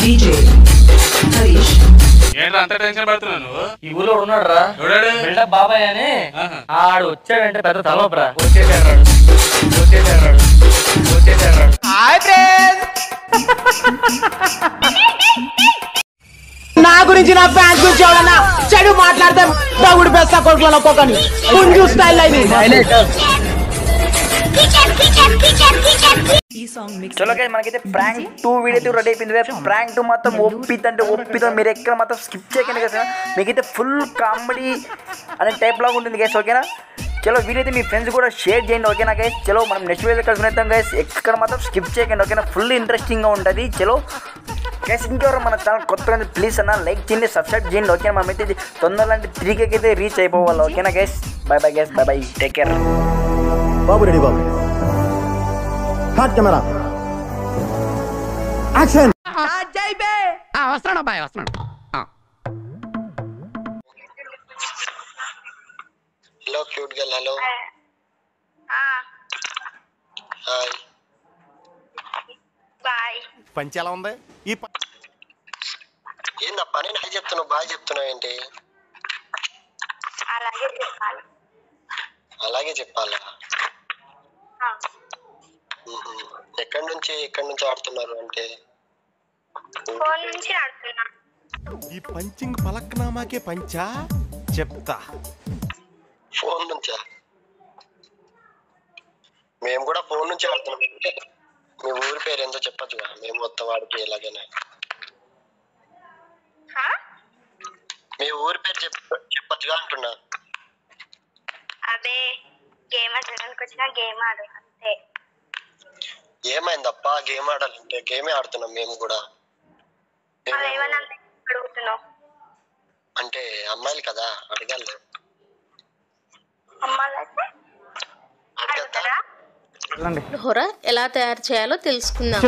DJ Harish. ఏంట్రా అంత tension పడుతున్నావు నువ్వు? ఈ ఊళ్ళో ఉన్నాడు రా బిల్డప్ బాబాయ్ అని. ఆడు వచ్చాడంటే పెద్ద తలనొప్పరా. వచ్చేసాడు నా గురించి నా ఫ్యాన్స్ గురించి ఎవరన్నా చెడు మాట్లాడితే దగుడు బెస్తా కొడుకులను ఒక్కొక్కని పుంజు స్టైల్ అయింది. చలో గైస్ మనకైతే ప్రాంక్ 2 వీడియో అయితే రెడీ అయిపోయింది. ప్రాంక్ 2 మొత్తం ఒప్పిద్దంటే ఒప్పిద్దాం. మీరు ఎక్కడ మాత్రం స్కిప్ చేయకండి కదా. మీకైతే ఫుల్ కామెడీ అనే టైప్ లాగా ఉంటుంది గైస్. ఓకేనా? చలో వీడియో అయితే మీ ఫ్రెండ్స్ కూడా షేర్ చేయండి. ఓకేనా గైస్? చలో మనం నెక్స్ట్ వీడియో కలుసుకునేద్దాం గైస్. ఎక్కడ మాత్రం స్కిప్ చేయకండి. ఓకేనా? ఫుల్ ఇంట్రెస్టింగ్గా ఉంటుంది. చలో గైస్, ఇంకెవరు మన ఛానల్ కొత్తగా ప్లీజ్ అన్న లైక్ చేయండి, సబ్స్క్రైబ్ చేయండి. ఓకేనా? మనమైతే తొందరలో అంటే 3K అయితే రీచ్ అయిపోవాలి. ఓకేనా guys? Bye bye guys, bye bye, take care. బాబు రెడీ బాబు. Hot camera action. వస్తున్నాడు బాయ్, వస్తున్నాడు. Hello cute girl. Hello hi. Bye. పంచి ఎలా ఉంది? ఏందప్పా నేను హాయ్ చెప్తున్నావు బాయ్ చెప్తున్నావు ఏంటి? అలాగే చెప్పాలా? ఎక్కడి నుంచి ఆడుతున్నారు అంటే? ఫోన్ నుంచి ఆడుతున్నా. ఈ పంచింగ్ పలక్నామాకే పంచా చెప్తా. ఫోన్ నుంచా? మేము కూడా ఫోన్ నుంచి ఆడుతున్నాం. మీ ఊరి పేరు ఎంతో చెప్పచ్చుగా, మేము మొత్తం వాడికి ఎలాగైనా. మీ ఊరి పేరు చెప్పచ్చుగా అంటున్నా. అదే గేమ్ ఆడడానికి వచ్చిన గేమ్ ఆడు అంతే. ఏమైందప్పా గేమ్ ఆడాలంటే? గేమే ఆడుతున్నాం మేము కూడా. అడుగుతున్నావు అంటే అమ్మాయిలు కదా అడగాలి. హోరా ఎలా తయారు చేయాలో తెలుసుకుందాం.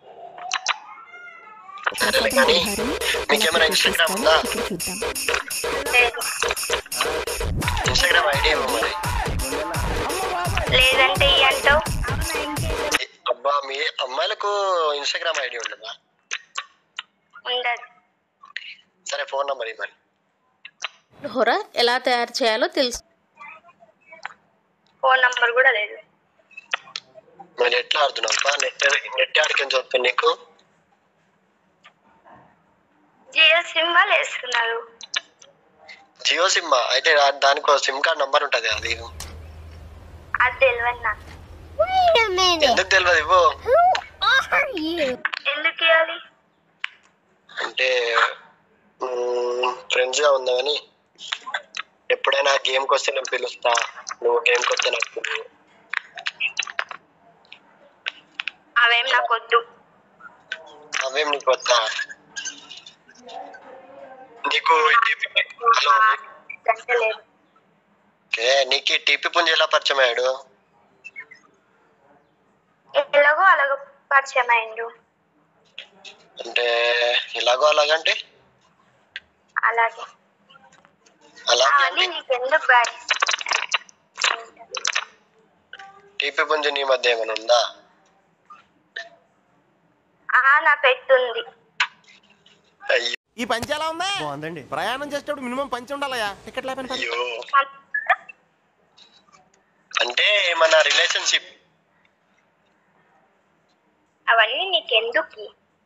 మీకేమైనా ఇన్స్టాగ్రామ్ ఉందా? ఇన్స్టాగ్రామ్ ఐడి ఏమో మరి. లేదంటే అంటావు. అబ్బా మీ అమ్మాయిలకు ఇన్స్టాగ్రామ్ ఐడి ఉండదా? ఉండదు. సరే ఫోన్ నంబర్ ఇవ్వండి. హోరా ఎలా తయారు చేయాలో తెలుసు. ఫోన్ నంబర్ కూడా లేదు. మరి ఎట్లా ఆడుతున్నావు? నెట్ ఆడుకొని చెప్తాను నీకు. జియో సిమ్ వాళ్ళు వేసుకున్నారు. జియో సిమ్ అయితే దానికి సిమ్ కార్డ్ నంబర్ ఉంటది. అది తెలియదు నాకు. ఎందుకు తెలియదు? ఇవ్వు. ఎందుకు ఇవ్వాలి అంటే ఫ్రెండ్స్ గా ఉందామని. ఎప్పుడైనా గేమ్కి వస్తే నేను పిలుస్తా, నువ్వు గేమ్కి వస్తే నాకు. అవేం నాకు వద్దు. అవేం నీకు వద్దా? నీకు నీకు టీపీ పుంజ ఎలా పరిచయం అయ్యాడు? ఎలాగో అలాగో పరిచయం అయ్యిండు. అంటే ఇలాగో అలాగంటే అలాగే అలాగే. నీకెందుకు బాయ్? టీపీ పుంజ నీ మధ్య ఏమైనా ఉందా? నా పెట్టుంది. ఈ పంచి ఎలా ఉందా? బాగుందండి. ప్రయాణం చేసేటప్పుడు మినిమం పంచి ఉండాలయా. టికెట్ లేకపోయినా అయ్యో అంటే మన రిలేషన్షిప్ అవన్నీ నీకెందుకు?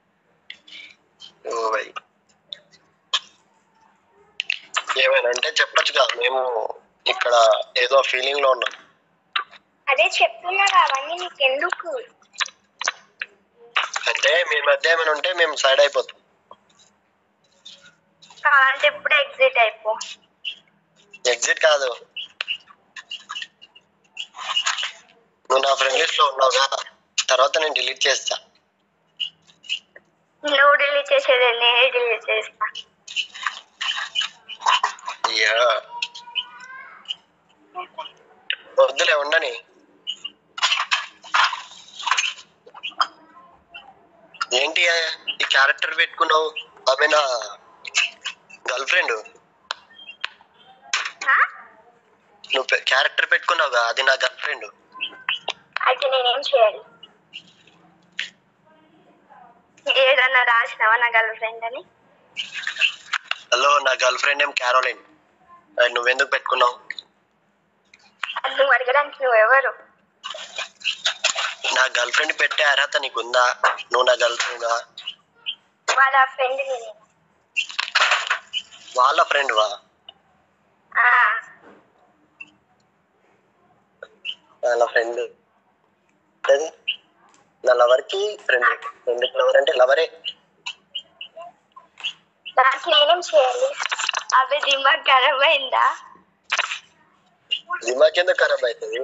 ఏమైనా అంటే చెప్పచ్చుగా. మేము ఇక్కడ ఏదో ఫీలింగ్ లో ఉన్నాం. అదే చెప్తున్నా. అవన్నీ నీకెందుకు? అంటే మీ మధ్య ఏమైనా ఉంటే మేము సైడ్ అయిపోతాం. కావాలంటే ఇప్పుడే ఎగ్జిట్ అయిపో. ఎగ్జిట్ కాదు, నువ్వు నా ఫ్రెండ్ లిస్ట్ లో ఉన్నావుగా, తర్వాత నేను డిలీట్ చేస్తా. నువ్వు డిలీట్ చేసేది నేనే డిలీట్ చేస్తా. వద్దులే ఉండని. ఏంటి ఈ క్యారెక్టర్ పెట్టుకున్నావు? ఆమె నా గర్ల్ ఫ్రెండ్. నువ్వు క్యారెక్టర్ పెట్టుకున్నావుగా, అది నా గర్ల్ ఫ్రెండ్. అయితే నేనేం చేయాలి? ఏదన్నా ఏమన్నా రాసినావా నా గర్ల్ ఫ్రెండ్ అని? హలో, నా గర్ల్ ఫ్రెండ్ నేమ్ క్యారోలిన్. నువ్వెందుకు పెట్టుకున్నావు? నువ్వు అడగడానికి నువ్వెవరు? నా గర్ల్ ఫ్రెండ్ పెట్టే అర్హత నీకుందా? నువ్వు నా గర్ల్ ఫ్రెండ్? వాళ్ళ ఫ్రెండ్ నేను. వాళ్ళ ఫ్రెండ్ వా? వాళ్ళ ఫ్రెండ్ నా లవర్ కి ఫ్రెండ్. ఫ్రెండ్ లవర్ అంటే లవరే. దానికి నేనేం చేయాలి? అవి దిమాగ్ ఖరాబ్ అయిందా? దిమాగ్ ఎందుకు ఖరాబ్ అవుతుంది?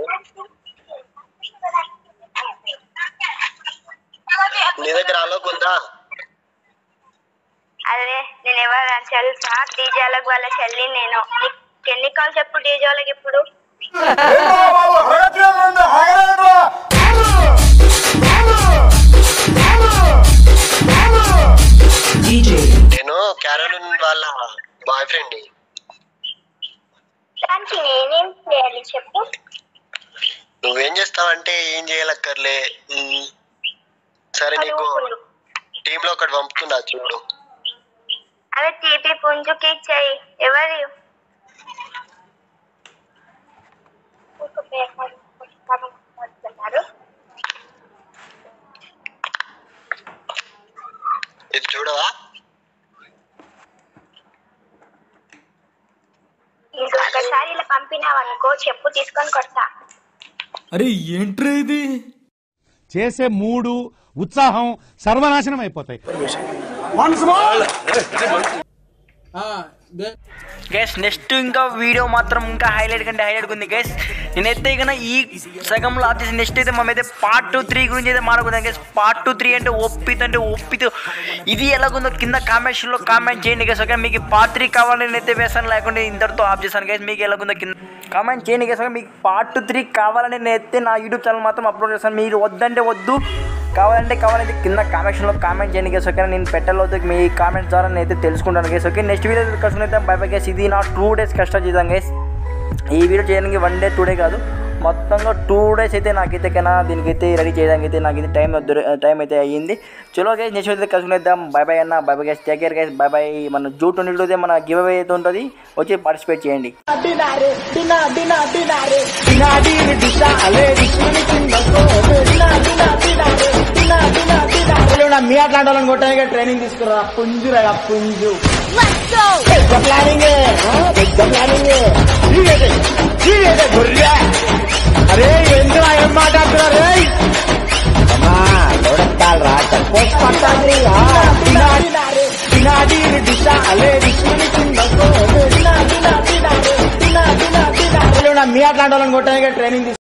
నీ దగ్గర ఆలోకుందా? అదే నేను ఎవరు తెలుసా? డీజేలకు వాళ్ళ చెల్లి నేను. నీకు ఎన్ని కాల్ చెప్పు డీజే వాళ్ళకి ఇప్పుడు? నేను క్యారోలిన్ వాళ్ళ బాయ్ ఫ్రెండ్. దానికి నేనేం చేయాలి చెప్పు? నువ్వేం చేస్తావంటే ఏం చేయాలక్కర్లే. సరే, నీకు టీమ్ లో ఒకటి పంపుతున్నా చూడు. అదే టీపీ పుంజుకి ఇచ్చాయి. ఎవరు? ఇది చూడవా? ఇంకొకసారి ఇలా పంపినావనుకో చెప్పు తీసుకొని కొడతా. అరే ఏంట్రా ఇది? చేసే మూడు ఉత్సాహం సర్వనాశనం అయిపోతాయి. గైస్ నెక్స్ట్ ఇంకా వీడియో మాత్రం ఇంకా హైలైట్ కంటే హైలైట్ ఉంది గైస్. నేనైతే ఇక ఈ సగంలో ఆఫ్ చేసి నెక్స్ట్ అయితే మేమైతే పార్ట్ 3 గురించి అయితే మాట్లాడుకుందాం గైస్. పార్ట్ 3 అంటే ఒప్పితో ఇది ఎలాగుందో కింద కామెంట్స్లో కామెంట్ చేయండి గైస్. ఓకే, మీకు పార్ట్ 3 కావాలని నేనైతే వేసాను, లేకుంటే ఇంతటితో ఆఫ్ చేశాను గైస్. మీకు ఎలాగుందో కింద కామెంట్ చేయండి గైస్. ఓకే, మీకు పార్ట్ 3 కావాలని నేనైతే నా యూట్యూబ్ ఛానల్ మాత్రం అప్లోడ్ చేస్తాను. మీరు వద్దంటే వద్దు, కావాలంటే కింద కామెంట్స్లో కామెంట్ చేయండి గైస్. ఓకే, నేను పెట్టలేదు, మీ కామెంట్స్ ద్వారా నేనైతే తెలుసుకుంటాను గైస్. ఓకే, నెక్స్ట్ వీడియో కష్టం అయితే బై బై గైస్. ఇది నా 2 days కష్టం చేద్దాం గైస్. ఈ వీడియో చేయడానికి 1 day 2 day కాదు, మొత్తంగా 2 days అయితే నాకైతే కన్నా దీనికైతే రెడీ చేయడానికి అయితే నాకైతే టైం అయితే అయ్యింది. చలో గైస్, నెక్స్ట్ అయితే కలుసుకునేద్దాం. బై బై అన్న, bye bye guys, take care guys, bye bye. మన జూట్ 22 మన గివ్ అవే అయితే ఉంటుంది, వచ్చి పార్టిసిపేట్ చేయండి. మీ అట్లాంటి వాళ్ళని కొట్టాక ట్రైనింగ్ తీసుకురా. పుంజురా పుంజు. ప్లానింగ్ అరే ఎందుకు ఏం మాట్లాడుతున్నారు? రా మీ అట్లాంటి వాళ్ళని కొట్టాక ట్రైనింగ్